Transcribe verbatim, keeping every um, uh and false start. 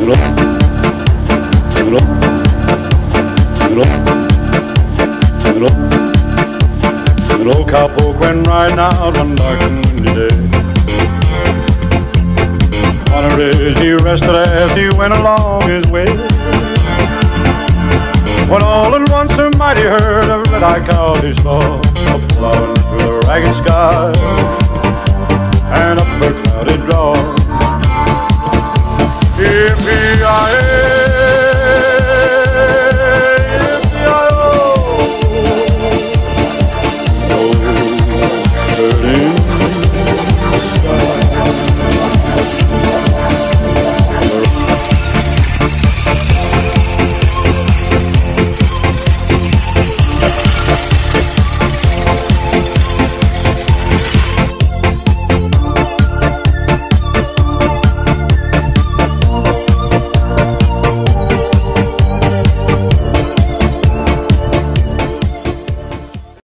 An old cowpoke went riding out one dark and windy day. On a ridge he rested as he went along his way, when all at once a mighty herd of red-eyed cows he saw, a-plowing through the ragged sky and up the clouded dawn. Yippee-yi-yi!